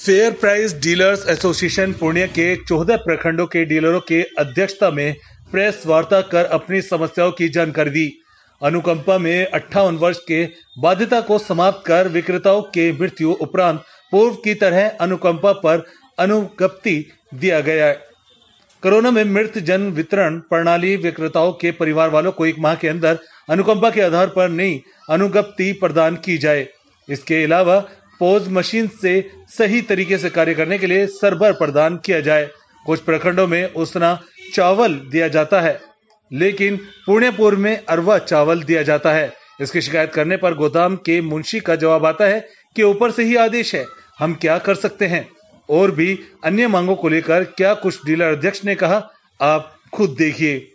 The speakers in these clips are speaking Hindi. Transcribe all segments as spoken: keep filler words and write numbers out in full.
Fair price dealers association Purnia के चौदह प्रखंडों के डीलरों के अध्यक्षता में प्रेस वार्ता कर अपनी समस्याओं की जानकारी दी। अनुकंपा में अट्ठावन वर्ष के बाध्यता को समाप्त कर विक्रेताओं के मृत्यु उपरांत पूर्व की तरह अनुकंपा पर अनुज्ञप्ति दिया गया है। कोरोना में मृत जन वितरण प्रणाली विक्रेताओं के परिवार वालों को एक माह के अंदर अनुकंपा के आधार पर नई अनुज्ञप्ति प्रदान की जाए। इसके अलावा पोज मशीन से सही तरीके से कार्य करने के लिए सर्वर प्रदान किया जाए। कुछ प्रखंडों में उसना चावल दिया जाता है, लेकिन पूर्णियापुर में अरवा चावल दिया जाता है। इसकी शिकायत करने पर गोदाम के मुंशी का जवाब आता है कि ऊपर से ही आदेश है, हम क्या कर सकते हैं। और भी अन्य मांगों को लेकर क्या कुछ डीलर अध्यक्ष ने कहा, आप खुद देखिए।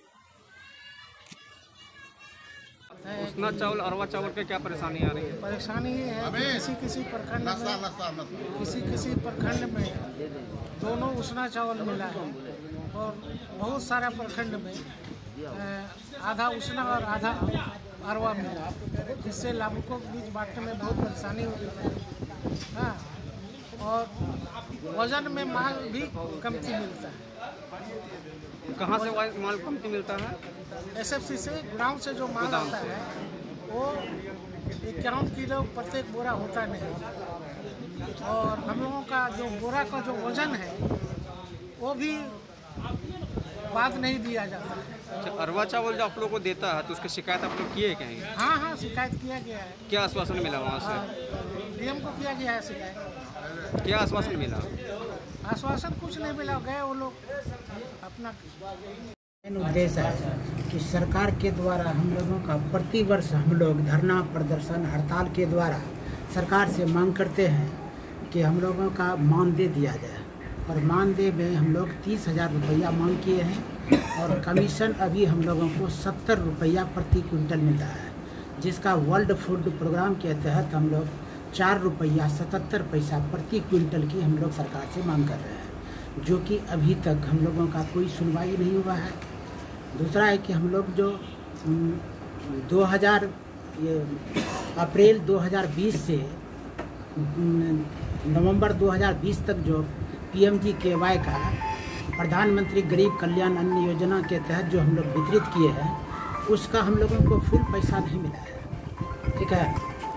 उसना चावल अरवा चावल पे क्या परेशानी आ रही है? परेशानी ये है कि किसी किसी प्रखंड में किसी किसी प्रखंड में दोनों उसना चावल मिला है और बहुत सारा प्रखंड में आधा उसना और आधा अरवा मिला, जिससे लाभुकों के बीच बांटने में बहुत परेशानी हो रही है। हाँ, और वजन में माल भी कमती मिलता है। कहाँ से माल कमती मिलता है? एसएफसी से ग्राउंड से जो माल आता है वो इक्यावन किलो प्रत्येक बोरा होता नहीं, और हम लोगों का जो बोरा का जो वजन है वो भी बाद नहीं दिया जाता है। अच्छा, अरवा चावल जो आप लोगों को देता है तो उसकी शिकायत आप लोग किए कहीं? हाँ हाँ शिकायत किया गया है। क्या आश्वासन मिला वहाँ से? डीएम को किया गया है शिकायत। क्या आश्वासन मिला? आश्वासन कुछ नहीं मिला, गए वो लोग अपना। उद्देश्य है कि सरकार के द्वारा हम लोगों का प्रति वर्ष हम लोग धरना प्रदर्शन हड़ताल के द्वारा सरकार से मांग करते हैं कि हम लोगों का मानदेय दिया जाए, और मानदेय में हम लोग तीस हजार रुपया मांग किए हैं, और कमीशन अभी हम लोगों को सत्तर रुपया प्रति क्विंटल मिल रहा है, जिसका वर्ल्ड फूड प्रोग्राम के तहत हम लोग चार रुपया सतहत्तर पैसा प्रति क्विंटल की हम लोग सरकार से मांग कर रहे हैं, जो कि अभी तक हम लोगों का कोई सुनवाई नहीं हुआ है। दूसरा है कि हम लोग जो दो हज़ार अप्रैल दो हज़ार बीस से नवंबर दो हज़ार बीस तक जो पीएमजी के वाई का प्रधानमंत्री गरीब कल्याण अन्न योजना के तहत जो हम लोग वितरित किए हैं, उसका हम लोगों को फुल पैसा नहीं मिला है। ठीक है,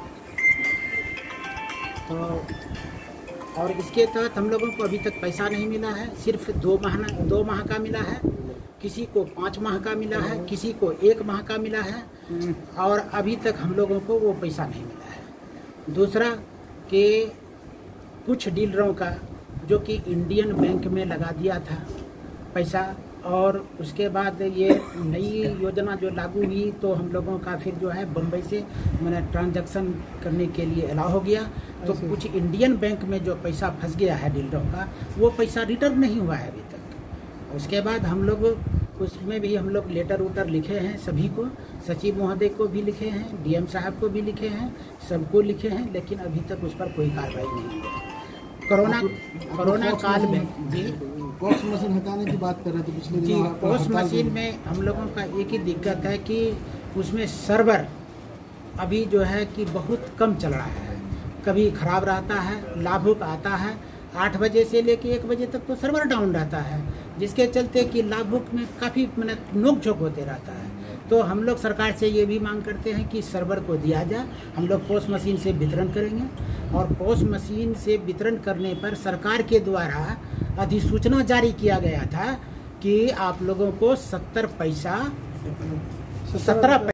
तो और इसके तहत हम लोगों को अभी तक पैसा नहीं मिला है। सिर्फ दो महीना दो माह का मिला है, किसी को पाँच माह का मिला है, किसी को एक माह का मिला है, और अभी तक हम लोगों को वो पैसा नहीं मिला है। दूसरा कि कुछ डीलरों का जो कि इंडियन बैंक में लगा दिया था पैसा, और उसके बाद ये नई योजना जो लागू हुई तो हम लोगों का फिर जो है बम्बई से मैंने ट्रांजैक्शन करने के लिए अलाउ हो गया, तो कुछ इंडियन बैंक में जो पैसा फंस गया है डीलरों का, वो पैसा रिटर्न नहीं हुआ है अभी तक। उसके बाद हम लोग उसमें भी हम लोग लेटर उटर लिखे हैं, सभी को, सचिव महोदय को भी लिखे हैं, डीएम साहब को भी लिखे हैं, सबको लिखे हैं, लेकिन अभी तक उस पर कोई कार्रवाई नहीं हुई है। कोरोना कोरोना काल में जी पोस्ट मशीन हटाने की बात कर रहे थे पिछले जी पोस्ट मशीन में हम लोगों का एक ही दिक्कत है कि उसमें सर्वर अभी जो है कि बहुत कम चल रहा है, कभी खराब रहता है, लाभुक आता है आठ बजे से लेके एक बजे तक तो सर्वर डाउन रहता है, जिसके चलते कि लाभुक में काफ़ी मैंने नोक झोंक होते रहता है। तो हम लोग सरकार से ये भी मांग करते हैं कि सर्वर को दिया जाए। हम लोग पोस्ट मशीन से वितरण करेंगे, और पोस्ट मशीन से वितरण करने पर सरकार के द्वारा अधिसूचना जारी किया गया था कि आप लोगों को सत्तर पैसा सत्रह